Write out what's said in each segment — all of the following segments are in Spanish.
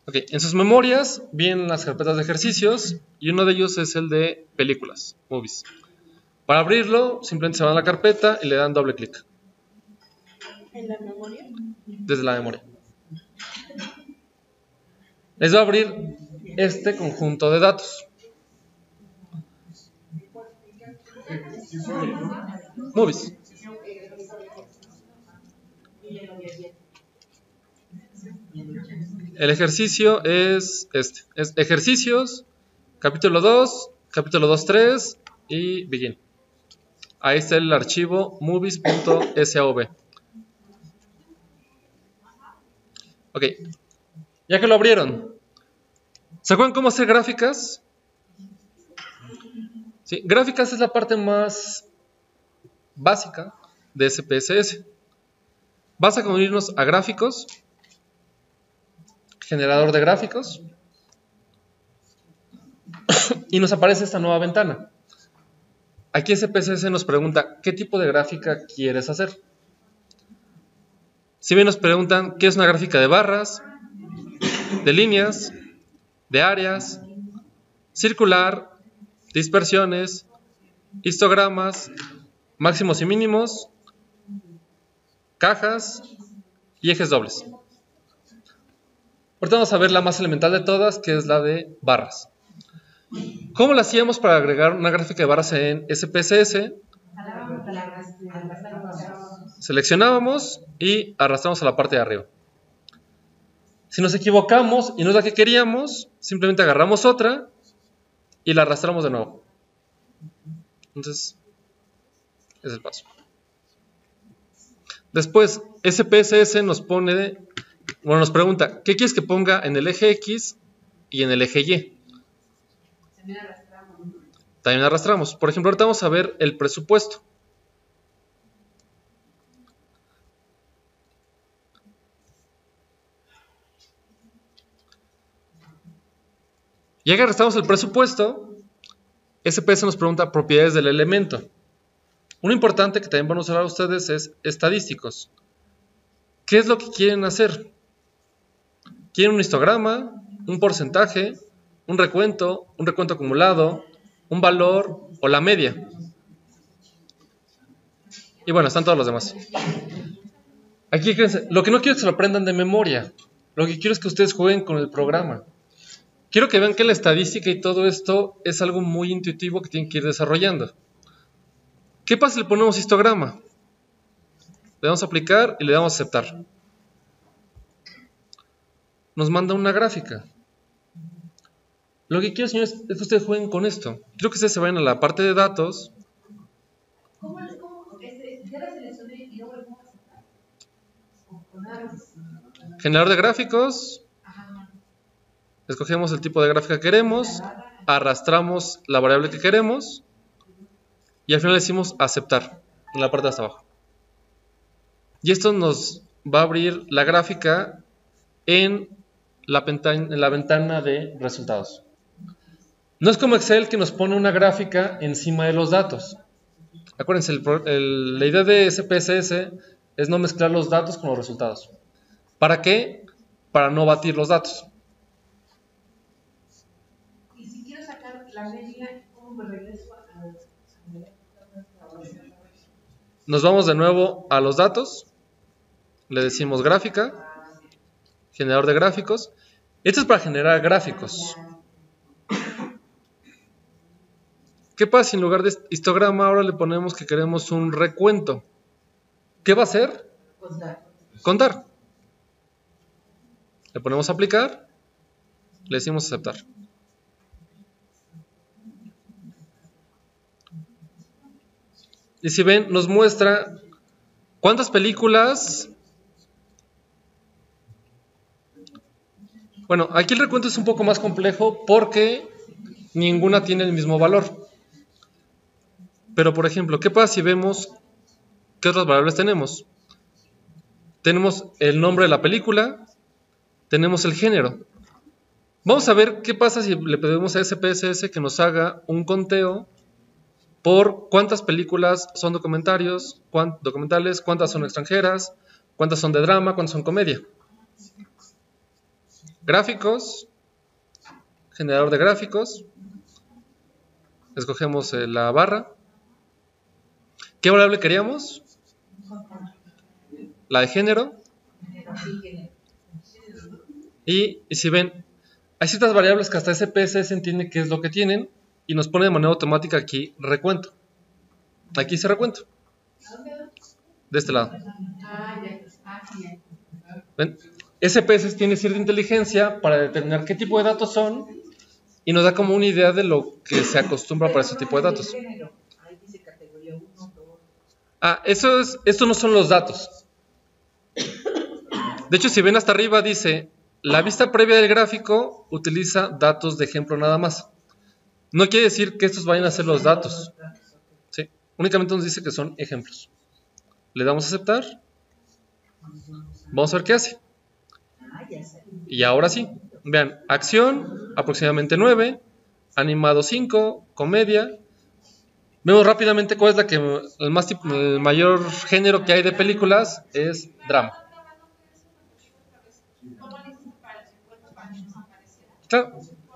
Ok, en sus memorias vienen las carpetas de ejercicios y uno de ellos es el de películas, movies. Para abrirlo, simplemente se van a la carpeta y le dan doble clic. ¿En la memoria? Desde la memoria. Les va a abrir este conjunto de datos. Movies. El ejercicio es este. Es ejercicios, capítulo 2, capítulo 2.3 y begin. Ahí está el archivo movies.sav. Ok. Ya que lo abrieron, ¿se acuerdan cómo hacer gráficas? Sí, gráficas es la parte más básica de SPSS. Vas a unirnos a gráficos, generador de gráficos, y nos aparece esta nueva ventana. Aquí SPSS nos pregunta qué tipo de gráfica quieres hacer. Si bien nos preguntan qué es una gráfica de barras, de líneas, de áreas, circular, dispersiones, histogramas, máximos y mínimos, cajas y ejes dobles. Ahorita vamos a ver la más elemental de todas, que es la de barras. ¿Cómo lo hacíamos para agregar una gráfica de barras en SPSS? Seleccionábamos y arrastramos a la parte de arriba. Si nos equivocamos y no es la que queríamos, simplemente agarramos otra y la arrastramos de nuevo. Entonces, es el paso. Después, SPSS nos pregunta, ¿qué quieres que ponga en el eje X y en el eje Y? También arrastramos. Por ejemplo, ahorita vamos a ver el presupuesto. Ya que arrastramos el presupuesto, SPS nos pregunta propiedades del elemento. Uno importante que también van a usar ustedes es estadísticos. ¿Qué es lo que quieren hacer? ¿Quieren un histograma, un porcentaje, un recuento acumulado, un valor o la media? Y bueno, están todos los demás. Aquí, lo que no quiero es que se lo aprendan de memoria. Lo que quiero es que ustedes jueguen con el programa. Quiero que vean que la estadística y todo esto es algo muy intuitivo que tienen que ir desarrollando. ¿Qué pasa si le ponemos histograma? Le damos a aplicar y le damos a aceptar. Nos manda una gráfica. Lo que quiero, señores, es que ustedes jueguen con esto. Quiero que ustedes se vayan a la parte de datos. ¿Cómo? ¿Ya la seleccioné y luego le pongo aceptar? Generador de gráficos. Escogemos el tipo de gráfica que queremos. Arrastramos la variable que queremos. Y al final le decimos aceptar en la parte de hasta abajo. Y esto nos va a abrir la gráfica en la ventana de resultados. No es como Excel que nos pone una gráfica encima de los datos. Acuérdense, la idea de SPSS es no mezclar los datos con los resultados. ¿Para qué? Para no batir los datos. Y si quiero sacar la media, ¿cómo me regreso a Nos vamos de nuevo a los datos. Le decimos gráfica, generador de gráficos. Esto es para generar gráficos. ¿Qué pasa si en lugar de histograma ahora le ponemos que queremos un recuento? ¿Qué va a hacer? Contar. Le ponemos aplicar, le decimos aceptar. Y si ven, nos muestra cuántas películas. Bueno, aquí el recuento es un poco más complejo porque ninguna tiene el mismo valor. Pero, por ejemplo, ¿qué pasa si vemos qué otras variables tenemos? Tenemos el nombre de la película, tenemos el género. Vamos a ver qué pasa si le pedimos a SPSS que nos haga un conteo por cuántas películas son documentales, cuántas son extranjeras, cuántas son de drama, cuántas son comedia. Gráficos, generador de gráficos, escogemos la barra. ¿Qué variable queríamos? La de género. Y si ven, hay ciertas variables que hasta SPSS entiende qué es lo que tienen y nos pone de manera automática aquí recuento. Aquí dice recuento. De este lado. ¿Ven? SPSS tiene cierta inteligencia para determinar qué tipo de datos son y nos da como una idea de lo que se acostumbra para ese tipo de datos. Estos no son los datos. De hecho, si ven hasta arriba dice, la vista previa del gráfico utiliza datos de ejemplo nada más. No quiere decir que estos vayan a ser los datos. ¿Sí? Únicamente nos dice que son ejemplos. Le damos a aceptar. Vamos a ver qué hace. Y ahora sí. Vean, acción, aproximadamente 9, animado 5, comedia. Vemos rápidamente cuál es el mayor género que hay de películas, es drama. Claro.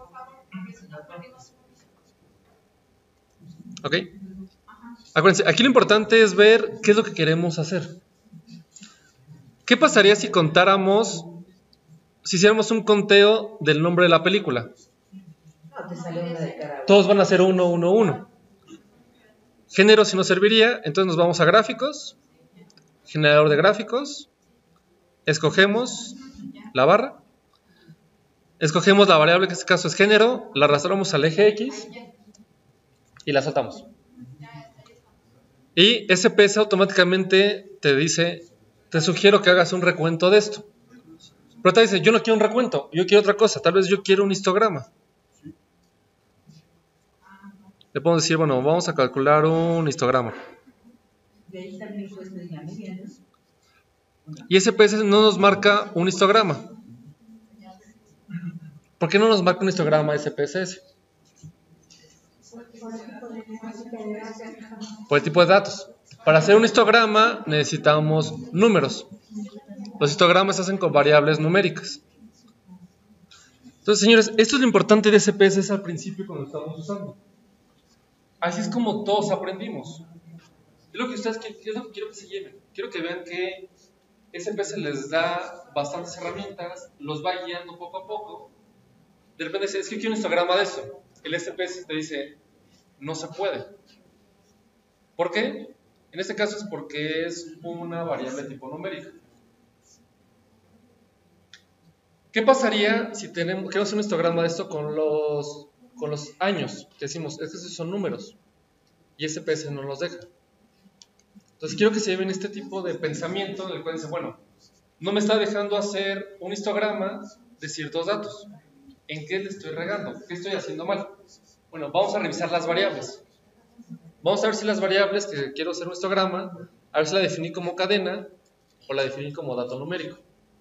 Ok. Acuérdense, aquí lo importante es ver qué es lo que queremos hacer. ¿Qué pasaría si hiciéramos un conteo del nombre de la película? Todos van a ser 1, 1, 1. Género si nos serviría, entonces nos vamos a gráficos, generador de gráficos, escogemos la barra, escogemos la variable que en este caso es género, la arrastramos al eje X y la saltamos. Y SPS automáticamente te sugiero que hagas un recuento de esto. Pero te dice, yo no quiero un recuento, yo quiero otra cosa, tal vez yo quiero un histograma. Le podemos decir, bueno, vamos a calcular un histograma. Y SPS no nos marca un histograma. ¿Por qué no nos marca un histograma SPSS? Por el tipo de datos. Para hacer un histograma necesitamos números. Los histogramas se hacen con variables numéricas. Entonces, señores, esto es lo importante de SPSS al principio cuando lo estamos usando. Así es como todos aprendimos. Es lo que quiero que se lleven. Quiero que vean que SPSS les da bastantes herramientas, los va guiando poco a poco. De repente dice, es que quiero un histograma de eso. El SPSS te dice, no se puede. ¿Por qué? En este caso es porque es una variable tipo numérica. ¿Qué pasaría si queremos hacer un histograma de esto con los años? Decimos, estos son números y SPS no los deja. Entonces quiero que se lleven este tipo de pensamiento en el cual dicen, bueno, no me está dejando hacer un histograma de ciertos datos. ¿En qué le estoy regando? ¿Qué estoy haciendo mal? Bueno, vamos a revisar las variables. Vamos a ver si las variables que quiero hacer un histograma, a ver si la definí como cadena o la definí como dato numérico.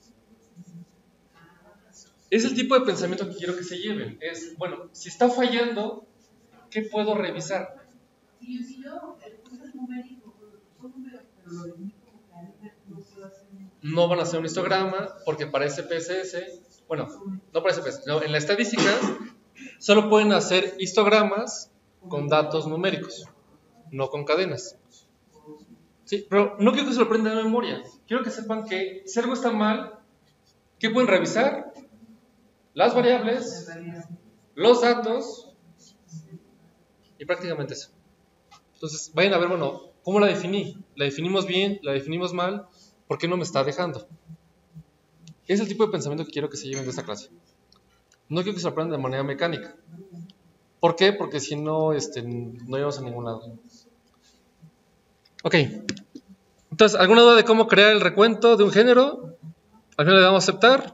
Es el tipo de pensamiento que quiero que se lleven. Es, bueno, si está fallando, ¿qué puedo revisar? Si yo el curso es numérico, son números, pero lo definí como cadena, no puedo hacer. No van a hacer un histograma porque para SPSS, bueno, no para SPSS, no, en la estadística solo pueden hacer histogramas con datos numéricos, no con cadenas. Sí, pero no quiero que se lo aprendan de memoria. Quiero que sepan que si algo está mal, ¿qué pueden revisar? Las variables, los datos y prácticamente eso. Entonces, vayan a ver, bueno, ¿cómo la definí? ¿La definimos bien? ¿La definimos mal? ¿Por qué no me está dejando? Es el tipo de pensamiento que quiero que se lleven de esta clase. No quiero que se lo aprendan de manera mecánica. ¿Por qué? Porque si no, no llevamos a ningún lado. Ok. Entonces, ¿alguna duda de cómo crear el recuento de un género? Al final le damos a aceptar.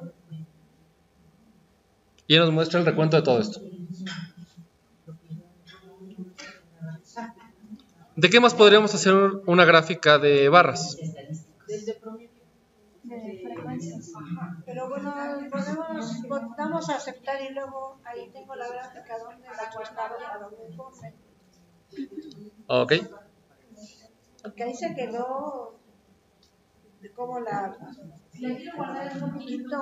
Y nos muestra el recuento de todo esto. ¿De qué más podríamos hacer una gráfica de barras? Desde promedio. De frecuencias. Pero bueno, vamos a aceptar y luego ahí tengo la gráfica donde la cuesta donde pone. Ok. Porque ahí se quedó de cómo la la quiero guardar en un poquito.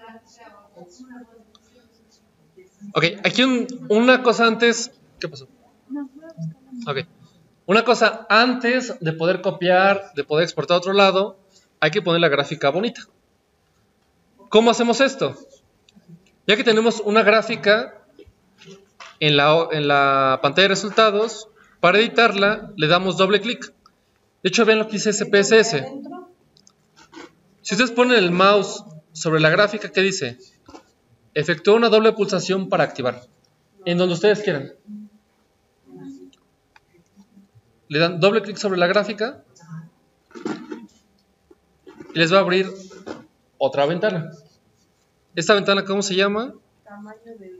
Ok, aquí una cosa antes. ¿Qué pasó? Ok. Una cosa antes de poder copiar, de poder exportar a otro lado, hay que poner la gráfica bonita. ¿Cómo hacemos esto? Ya que tenemos una gráfica en la pantalla de resultados, para editarla le damos doble clic. De hecho, vean lo que dice SPSS. Si ustedes ponen el mouse sobre la gráfica, ¿qué dice? Efectúa una doble pulsación para activar. En donde ustedes quieran. Le dan doble clic sobre la gráfica y les va a abrir otra ventana. ¿Esta ventana cómo se llama? Tamaño del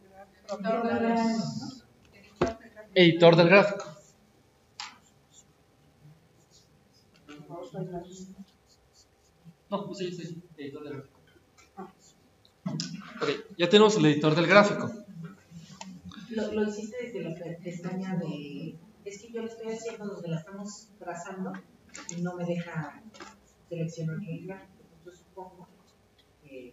Editor del gráfico. No, sí, editor del gráfico. Ok, ya tenemos el editor del gráfico. Lo hiciste desde la pestaña de... Es que yo lo estoy haciendo donde la estamos trazando y no me deja seleccionar el gráfico. Entonces supongo que...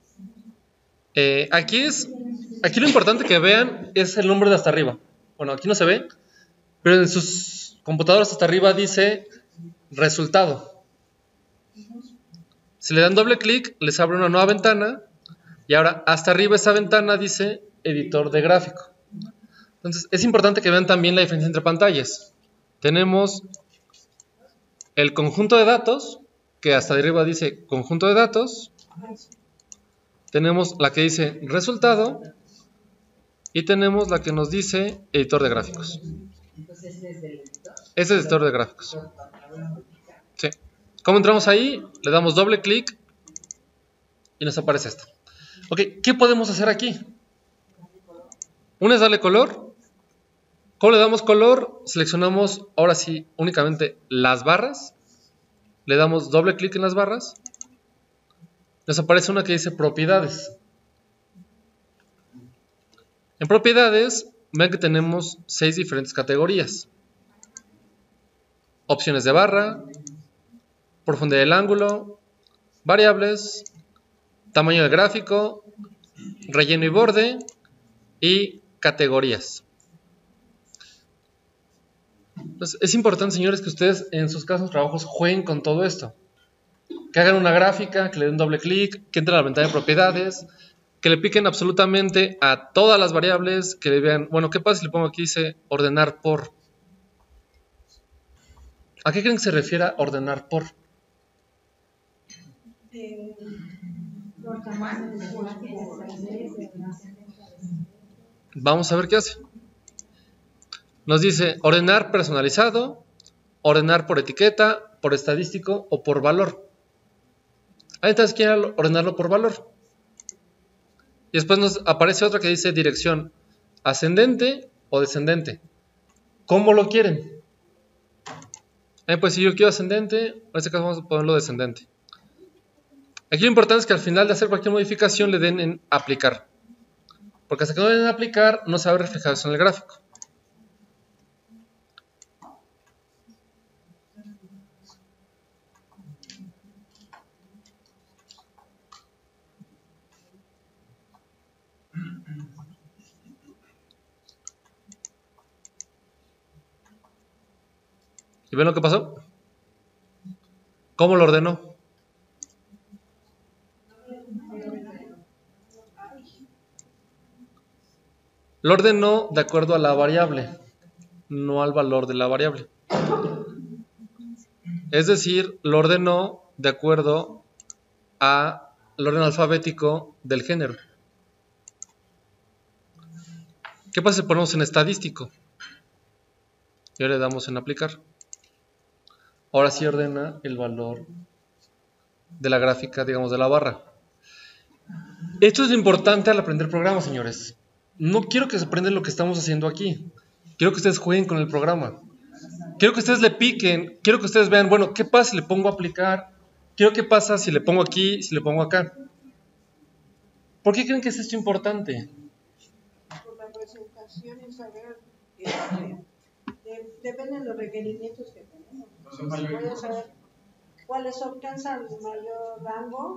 Aquí lo importante que vean es el nombre de hasta arriba. Bueno, aquí no se ve, pero en sus computadoras hasta arriba dice resultado. Si le dan doble clic, les abre una nueva ventana y ahora hasta arriba esa ventana dice editor de gráfico. Entonces es importante que vean también la diferencia entre pantallas. Tenemos el conjunto de datos, que hasta arriba dice conjunto de datos. Tenemos la que dice resultado y tenemos la que nos dice editor de gráficos. Entonces, ¿desde el editor? Este es el editor de gráficos. Sí. ¿Cómo entramos ahí? Le damos doble clic y nos aparece esto. Ok, ¿qué podemos hacer aquí? Una es darle color. ¿Cómo le damos color? Seleccionamos ahora sí únicamente las barras. Le damos doble clic en las barras. Nos aparece una que dice propiedades. En propiedades, vean que tenemos 6 diferentes categorías. Opciones de barra, profundidad del ángulo, variables, tamaño del gráfico, relleno y borde y categorías. Entonces, es importante, señores, que ustedes en sus casos trabajos jueguen con todo esto. Que hagan una gráfica, que le den doble clic, que entren a la ventana de propiedades, que le piquen absolutamente a todas las variables, que le vean, bueno, ¿qué pasa si le pongo aquí dice ordenar por? ¿A qué creen que se refiere a ordenar por? Vamos a ver qué hace. Nos dice ordenar personalizado, ordenar por etiqueta, por estadístico o por valor. Ahí entonces quiere ordenarlo por valor. Y después nos aparece otra que dice dirección ascendente o descendente. ¿Cómo lo quieren? Pues si yo quiero ascendente, en este caso vamos a ponerlo descendente. Aquí lo importante es que al final de hacer cualquier modificación le den en aplicar. Porque hasta que no le den en aplicar no se va a ver reflejado eso en el gráfico. ¿Y ven lo que pasó? ¿Cómo lo ordenó? Lo ordenó de acuerdo a la variable, no al valor de la variable. Es decir, lo ordenó de acuerdo al orden alfabético del género. ¿Qué pasa si ponemos en estadístico? Y ahora le damos en aplicar. Ahora sí ordena el valor de la gráfica, digamos, de la barra. Esto es importante al aprender programas, señores. No quiero que se aprendan lo que estamos haciendo aquí. Quiero que ustedes jueguen con el programa. Quiero que ustedes le piquen. Quiero que ustedes vean, bueno, ¿qué pasa si le pongo a aplicar? Quiero qué pasa si le pongo aquí, si le pongo acá. ¿Por qué creen que es esto importante? Por la presentación y saber, dependen de los requerimientos que tenemos. Si voy a saber cuáles alcanzan el mayor rango,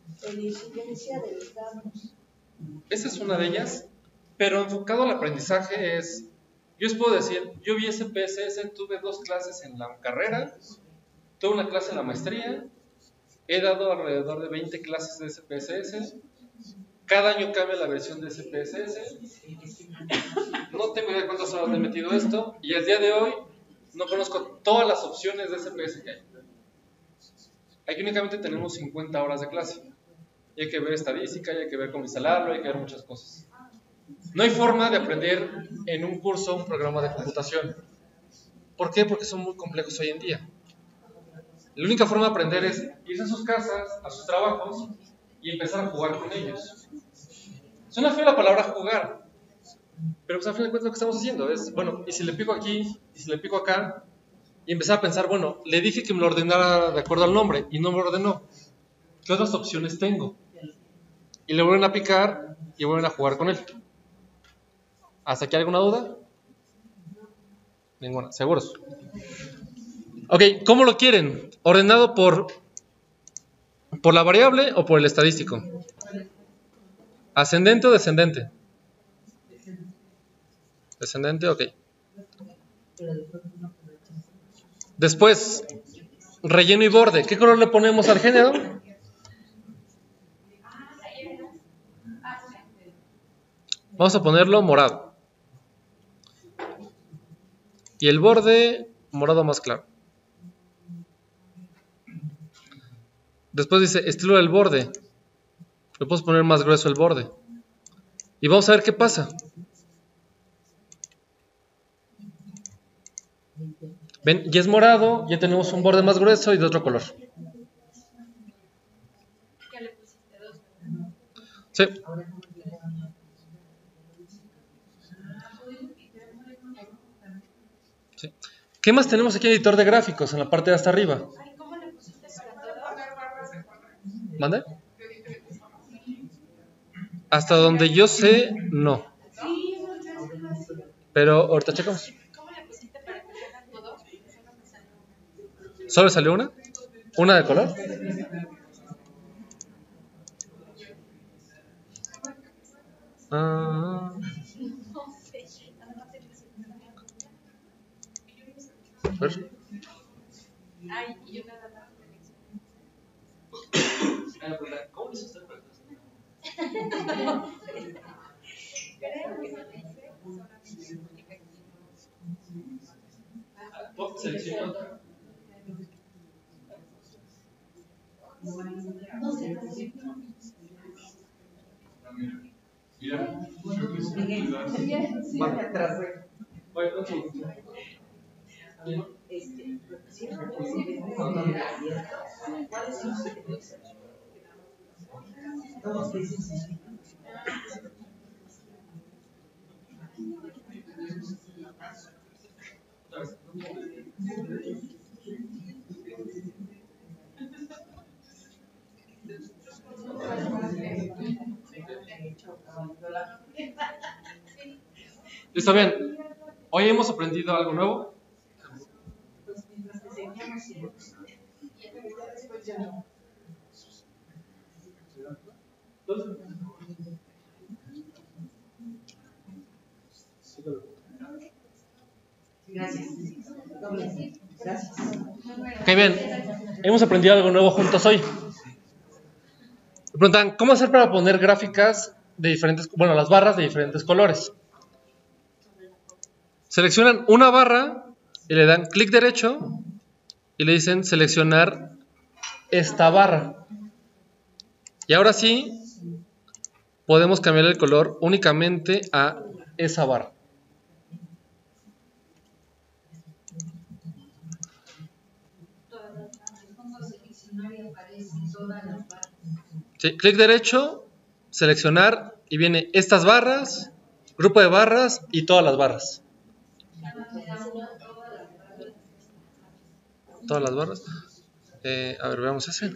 Eficiencia de los datos. Esa es una de ellas, pero enfocado al aprendizaje es, yo os puedo decir, yo vi SPSS, tuve 2 clases en la carrera, tuve una clase en la maestría, he dado alrededor de 20 clases de SPSS, cada año cambia la versión de SPSS, no tengo idea de cuántas horas he metido esto, y al día de hoy no conozco todas las opciones de SPS que hay. Aquí únicamente tenemos 50 horas de clase. Y hay que ver estadística, y hay que ver cómo instalarlo, hay que ver muchas cosas. No hay forma de aprender en un curso un programa de computación. ¿Por qué? Porque son muy complejos hoy en día. La única forma de aprender es irse a sus casas, a sus trabajos y empezar a jugar con ellos. Suena feo la palabra jugar, pero pues al fin de cuentas lo que estamos haciendo es, bueno, y si le pico aquí, y si le pico acá, y empezar a pensar, bueno, le dije que me lo ordenara de acuerdo al nombre y no me lo ordenó. ¿Qué otras opciones tengo? Y le vuelven a picar y vuelven a jugar con él. ¿Hasta aquí alguna duda? Ninguna, seguros. Ok, ¿cómo lo quieren? ¿Ordenado por la variable o por el estadístico? ¿Ascendente o descendente? Descendente, ok. Después, relleno y borde. ¿Qué color le ponemos al género? Vamos a ponerlo morado. Y el borde, morado más claro. Después dice, estilo del borde. Le podemos poner más grueso el borde. Y vamos a ver qué pasa. Ven, ya es morado, ya tenemos un borde más grueso y de otro color. Sí. Sí. ¿Qué más tenemos aquí en editor de gráficos en la parte de hasta arriba? ¿Mande? Hasta donde yo sé, no. Pero ahorita checamos. ¿Solo salió una? ¿Una de color? A ver. ¿Cómo hizo usted para selecciona otra? Mira. ¿Está bien? Hoy hemos aprendido algo nuevo. Gracias. Gracias. Ok, bien. Hemos aprendido algo nuevo juntos hoy. Me preguntan, ¿cómo hacer para poner gráficas de diferentes, bueno, las barras de diferentes colores? Seleccionan una barra y le dan clic derecho y le dicen seleccionar esta barra. Y ahora sí, podemos cambiar el color únicamente a esa barra. Sí, clic derecho, seleccionar y viene estas barras, grupo de barras y todas las barras. Todas las barras. A ver, veamos ese.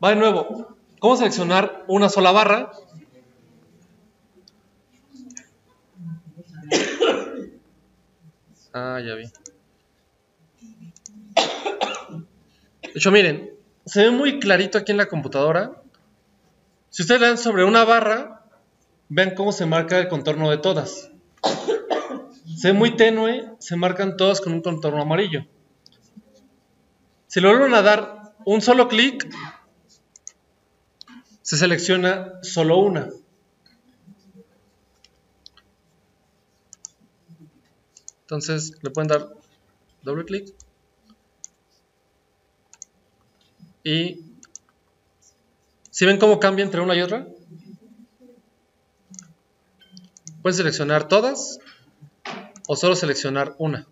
Va de nuevo. ¿Cómo seleccionar una sola barra? Ya vi. De hecho, miren, se ve muy clarito aquí en la computadora. Si ustedes le dan sobre una barra, vean cómo se marca el contorno de todas. Se ve muy tenue, se marcan todas con un contorno amarillo. Si le vuelven a dar un solo clic, se selecciona solo una. Entonces le pueden dar doble clic y ¿sí ven cómo cambia entre una y otra? Pueden seleccionar todas o solo seleccionar una.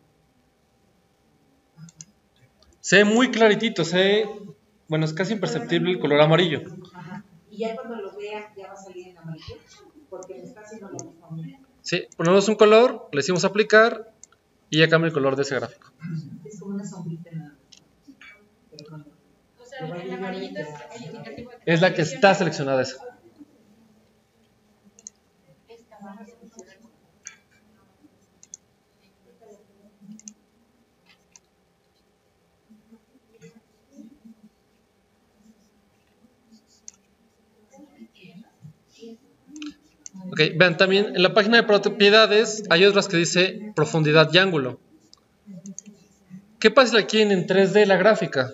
Se ve muy claritito, bueno, es casi imperceptible el color amarillo. Ajá. Y ya cuando lo veas ya va a salir en amarillo, porque me está haciendo lo mismo a mí. Sí, ponemos un color, le decimos aplicar y ya cambia el color de ese gráfico. Es como una sombrita nada más. Pero cuando O sea, el amarillito es el indicativo de que Es la que está seleccionada esa. esta barra se funciona. Ok, vean, también en la página de propiedades hay otras que dice profundidad y ángulo. ¿Qué pasa si la quieren en 3D la gráfica?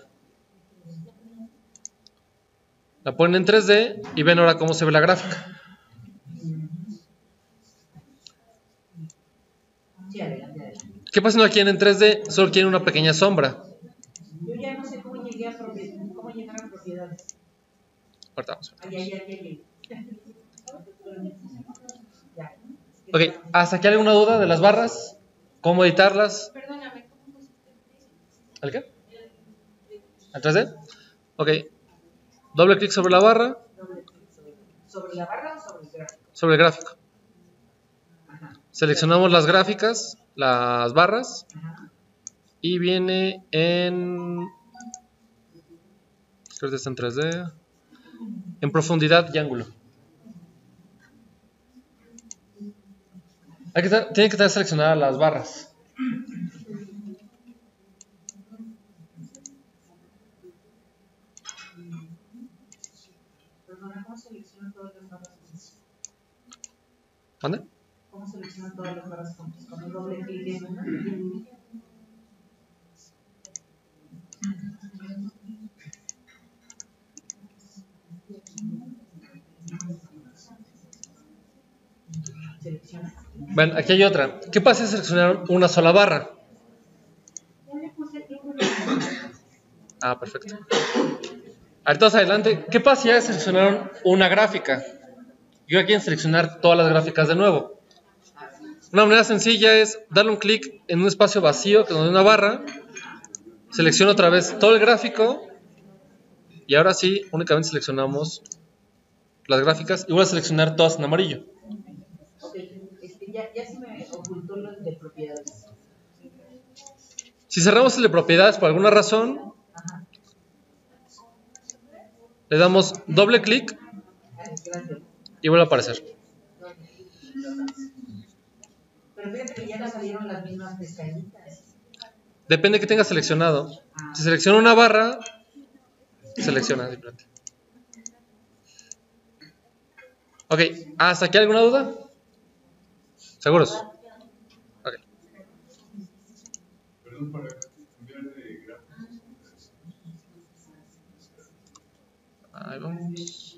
La ponen en 3D y ven ahora cómo se ve la gráfica. sí, adelante. ¿Qué pasa si no la quieren en 3D? Solo quieren una pequeña sombra. Yo ya no sé cómo llegué a propiedades, cómo llegar a propiedades. Ahorita vamos. Ya llegué. Ya. Ok, ¿hasta aquí hay alguna duda de las barras? ¿Cómo editarlas? Perdóname, ¿cómo pusiste el precio? ¿Al qué? ¿Al 3D? Ok, doble clic sobre la barra, Doble clic sobre la barra o sobre el gráfico. sobre el gráfico. Ajá. Seleccionamos las gráficas, las barras, Ajá. y viene en... Creo que está en 3D. En profundidad y ángulo. Tiene que estar seleccionadas las barras. Perdona, ¿cómo seleccionan todas las barras juntas? ¿Dónde? ¿Cómo seleccionan todas las barras juntas? Con un doble clic en una. Selecciona. Ven, aquí hay otra. ¿Qué pasa si seleccionaron una sola barra? Ya le puse clic en Perfecto. Ahorita más adelante, ¿qué pasa si ya seleccionaron una gráfica? Y ahora quieren seleccionar todas las gráficas de nuevo. Una manera sencilla es darle un clic en un espacio vacío que donde una barra. Selecciono otra vez todo el gráfico. Y ahora sí, únicamente seleccionamos las gráficas. Y voy a seleccionar todas en amarillo. Ok, ya se me ocultó lo de propiedades. Si cerramos el de propiedades por alguna razón, Ajá. le damos doble clic Grande. y vuelve a aparecer. Pero fíjate que ya no salieron las mismas pestañitas. Depende de que tenga seleccionado. Si selecciona una barra, selecciona simplemente. Ok, ¿hasta aquí alguna duda? ¿Seguros? Ok. Perdón, para cambiar de gráfico. Ahí vamos.